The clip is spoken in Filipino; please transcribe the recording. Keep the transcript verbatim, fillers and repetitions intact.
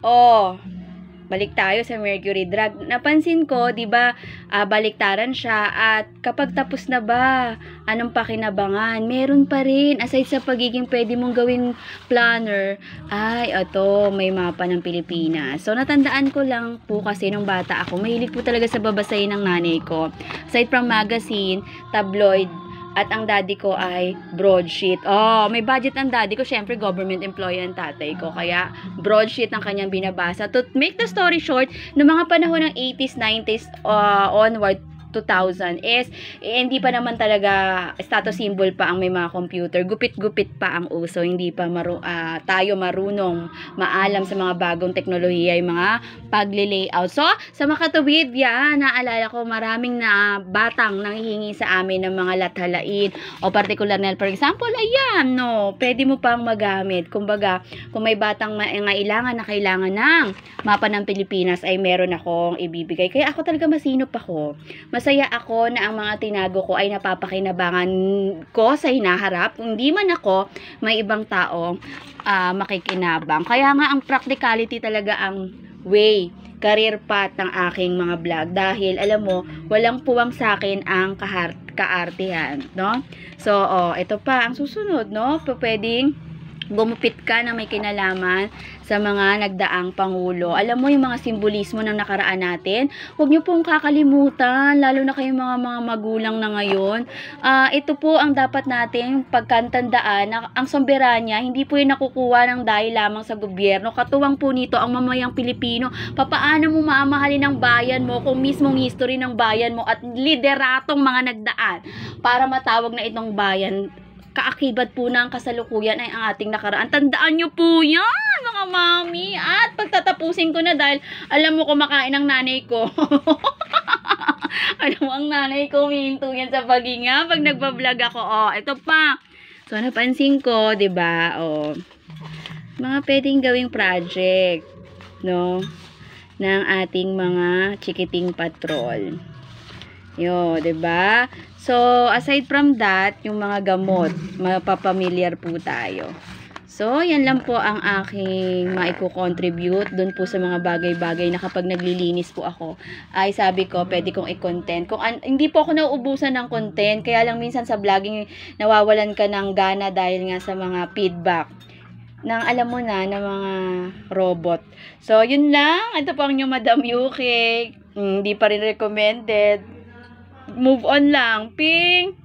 Oh, balik tayo sa Mercury drug. Napansin ko, 'di ba, ah, baliktaran siya at kapag tapos na ba, anong pakinabangan? Meron pa rin aside sa pagiging pwede mong gawing planner, ay ito, may mapa ng Pilipinas. So natandaan ko lang po kasi nung bata ako, mahilig po talaga sa babasahin ng nanay ko. Aside from magazine, tabloid, at ang daddy ko ay broadsheet. Oh, may budget ang daddy ko. Syempre, government employee ang tatay ko. Kaya, broadsheet ang kanyang binabasa. To make the story short, noong mga panahon ng eighties, nineties uh, onward, two thousand is eh, hindi pa naman talaga status symbol pa ang may mga computer. Gupit-gupit pa ang uso. Hindi pa maru uh, tayo marunong maalam sa mga bagong teknolohiya, yung mga pagli-layout. So, sa makatuwid, yan, naalala ko maraming na batang nanghihingi sa amin ng mga lathalain o particular na, for example, ayan, no, pwede mo pang magamit. Kumbaga, kung may batang ngailangan na kailangan ng mapa ng Pilipinas, ay meron akong ibibigay. Kaya ako talaga masinop ako. Masaya ako na ang mga tinago ko ay napapakinabangan ko sa hinaharap. Kung di man ako, may ibang tao uh, makikinabang. Kaya nga ang practicality talaga ang way, career path ng aking mga vlog. Dahil alam mo, walang puwang sa akin ang kahart kaartihan, no? So, oh, ito pa ang susunod, no? Pwedeng gumupit ka na may kinalaman sa mga nagdaang pangulo. Alam mo yung mga simbolismo ng nakaraan natin, huwag nyo pong kakalimutan, lalo na kayong mga mga magulang na ngayon. Uh, ito po ang dapat natin pagkantandaan na ang soberanya, hindi po yung nakukuha ng dahil lamang sa gobyerno. Katuwang po nito ang mamayang Pilipino. Papaano mo maamahalin ang bayan mo kung mismong history ng bayan mo at lideratong mga nagdaan para matawag na itong bayan kaakibat po ng kasalukuyan ay ang ating nakaraan. Tandaan nyo po yan, mga mami. At pagtatapusin ko na dahil alam mo kumakain ng nanay ko. Alam mo, ang nanay ko humihinto yan sa paghinga pag nagbablog ako. Oh, ito pa. So, napansin ko, 'di ba? Oh, mga pwedeng gawing project, no? Ng ating mga chikiting patrol. Yo, 'di ba? So, aside from that, yung mga gamot, mapapamilyar po tayo. So, yan lang po ang aking maiko-contribute dun po sa mga bagay-bagay na kapag naglilinis po ako, ay sabi ko, pwede kong i-content. Kung hindi po ako nauubusan ng content, kaya lang minsan sa vlogging, nawawalan ka ng gana dahil nga sa mga feedback ng alam mo na, ng mga robot. So, yun lang. Ito po ang inyong Madam Yuki. Hindi pa rin recommended. Move on lang. Ping!